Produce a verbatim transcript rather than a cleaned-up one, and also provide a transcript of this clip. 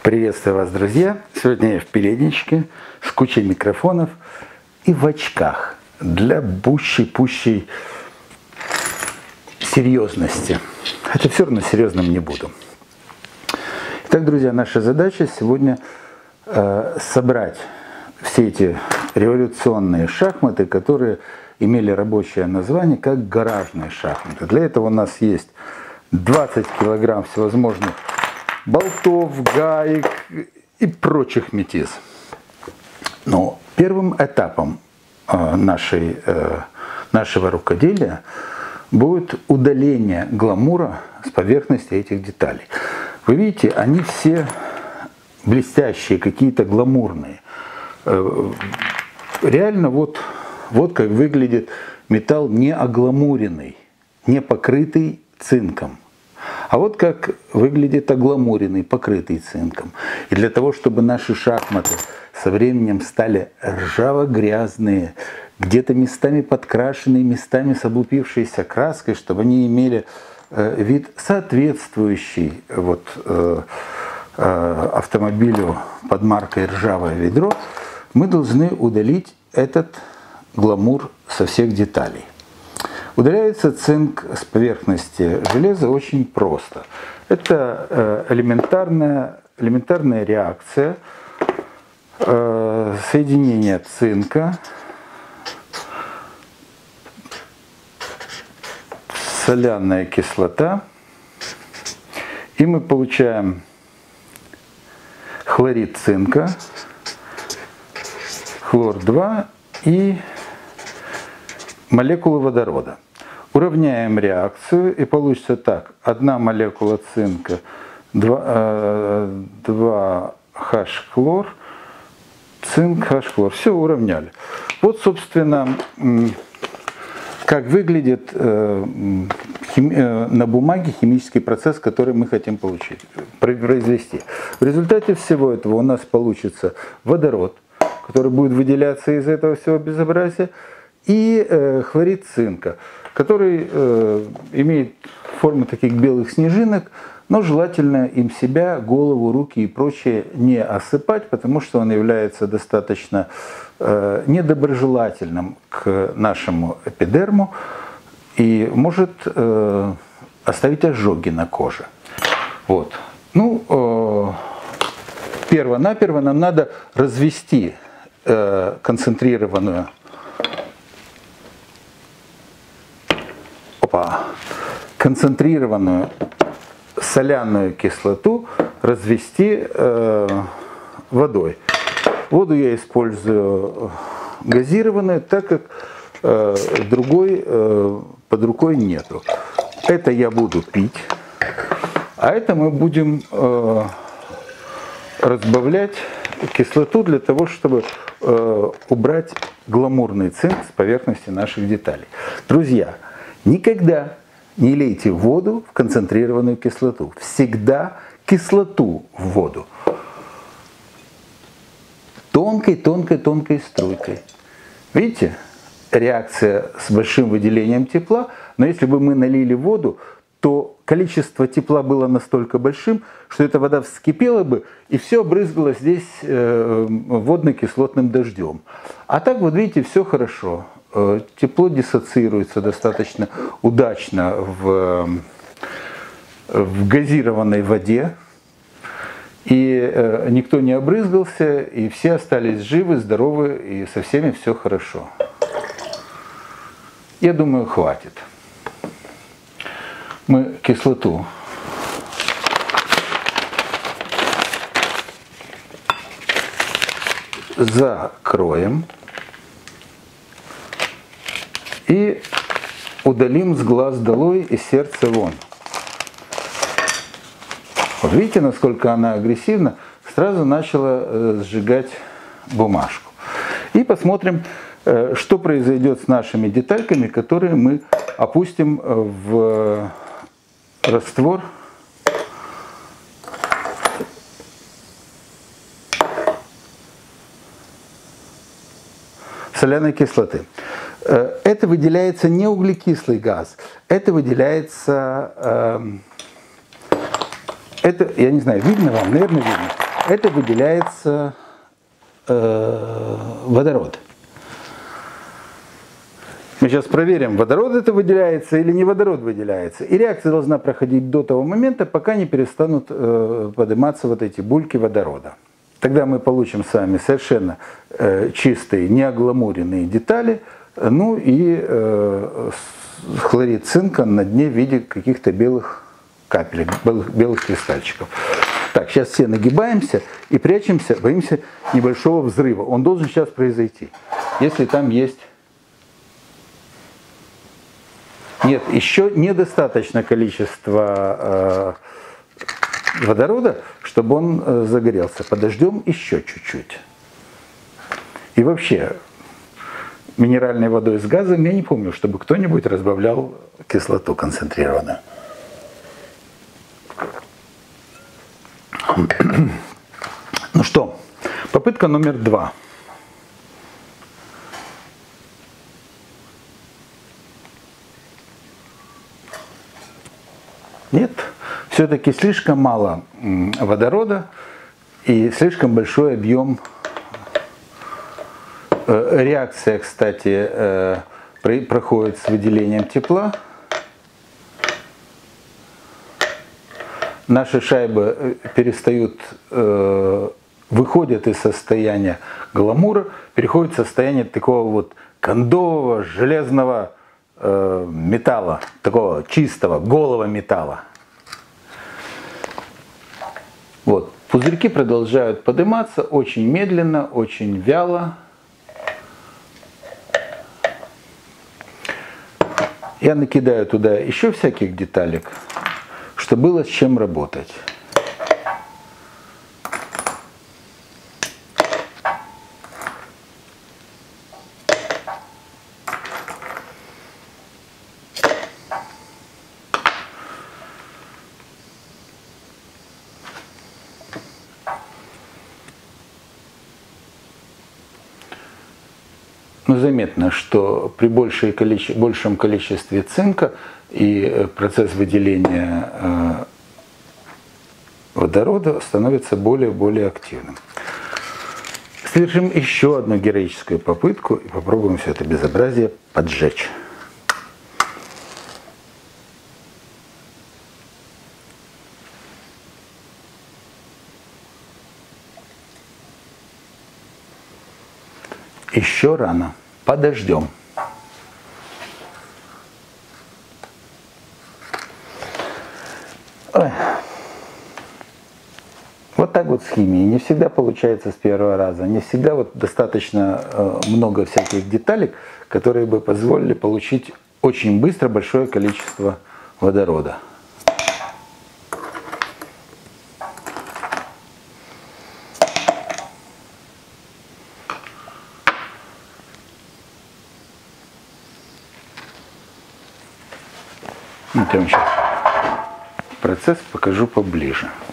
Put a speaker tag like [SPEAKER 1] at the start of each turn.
[SPEAKER 1] Приветствую вас, друзья! Сегодня я в передничке с кучей микрофонов и в очках для пущей-пущей серьезности. Хотя все равно серьезным не буду. Итак, друзья, наша задача сегодня э, собрать все эти революционные шахматы, которые имели рабочее название как гаражные шахматы. Для этого у нас есть двадцать килограмм всевозможных болтов, гаек и прочих метиз. Но первым этапом э, нашей, э, нашего рукоделия будет удаление гламура с поверхности этих деталей. Вы видите, они все блестящие, какие-то гламурные. Э, реально вот, вот как выглядит металл не огламуренный, не покрытый цинком. А вот как выглядит огламуренный, покрытый цинком. И для того, чтобы наши шахматы со временем стали ржаво-грязные, где-то местами подкрашенные, местами с облупившейся краской, чтобы они имели э, вид соответствующий вот, э, э, автомобилю под маркой «Ржавое ведро», мы должны удалить этот гламур со всех деталей. Удаляется цинк с поверхности железа очень просто. Это элементарная, элементарная реакция соединения цинка, соляная кислота, и мы получаем хлорид цинка, хлор два и молекулы водорода. Уравняем реакцию, и получится так. Одна молекула цинка, два H-хлор, цинк, H-хлор. Все уравняли. Вот, собственно, как выглядит на бумаге химический процесс, который мы хотим получить, произвести. В результате всего этого у нас получится водород, который будет выделяться из этого всего безобразия, и э, хлорид цинка, который э, имеет форму таких белых снежинок, но желательно им себя, голову, руки и прочее не осыпать, потому что он является достаточно э, недоброжелательным к нашему эпидерму и может э, оставить ожоги на коже. Вот. Ну, э, перво-наперво нам надо развести э, концентрированную концентрированную соляную кислоту развести э, водой. Воду я использую газированную, так как э, другой э, под рукой нету. Это я буду пить, а это мы будем э, разбавлять кислоту для того, чтобы э, убрать гламурный цинк с поверхности наших деталей. Друзья, никогда не лейте воду в концентрированную кислоту. Всегда кислоту в воду. Тонкой, тонкой, тонкой струйкой. Видите? Реакция с большим выделением тепла. Но если бы мы налили воду, то количество тепла было настолько большим, что эта вода вскипела бы и все обрызгало здесь э, водно-кислотным дождем. А так вот видите, все хорошо. Тепло диссоциируется достаточно удачно в, в газированной воде, и э, никто не обрызгался, и все остались живы, здоровы, и со всеми все хорошо. Я думаю, хватит. Мы кислоту закроем и удалим с глаз долой и сердца вон. Вот видите, насколько она агрессивна, сразу начала сжигать бумажку. И посмотрим, что произойдет с нашими детальками, которые мы опустим в раствор соляной кислоты. Это выделяется не углекислый газ, это выделяется, э, это, я не знаю, видно вам, наверное, видно, это выделяется э, водород. Мы сейчас проверим, водород это выделяется или не водород выделяется. И реакция должна проходить до того момента, пока не перестанут э, подниматься вот эти бульки водорода. Тогда мы получим с вами совершенно э, чистые, неогламуренные детали, ну и э, хлорид цинка на дне в виде каких-то белых капелек, белых, белых кристальчиков. Так, сейчас все нагибаемся и прячемся, боимся небольшого взрыва. Он должен сейчас произойти. Если там есть... Нет, еще недостаточно количества э, водорода, чтобы он э, загорелся. Подождем еще чуть-чуть. И вообще, минеральной водой с газом я не помню, чтобы кто-нибудь разбавлял кислоту концентрированную. Ну что, попытка номер два. Нет, все-таки слишком мало водорода и слишком большой объем. Реакция, кстати, проходит с выделением тепла. Наши шайбы перестают, выходят из состояния гламура, переходят в состояние такого вот кондового, железного металла, такого чистого, голого металла. Вот. Пузырьки продолжают подниматься очень медленно, очень вяло. Я накидаю туда еще всяких деталек, чтобы было с чем работать. Но заметно, что при большей количе... большем количестве цинка и процесс выделения э, водорода становится более и более активным. Совершим еще одну героическую попытку и попробуем все это безобразие поджечь. Еще рано. Подождем. Ой. Вот так вот с химией. Не всегда получается с первого раза. Не всегда вот достаточно э, много всяких деталек, которые бы позволили получить очень быстро большое количество водорода. Вот я вам сейчас процесс покажу поближе.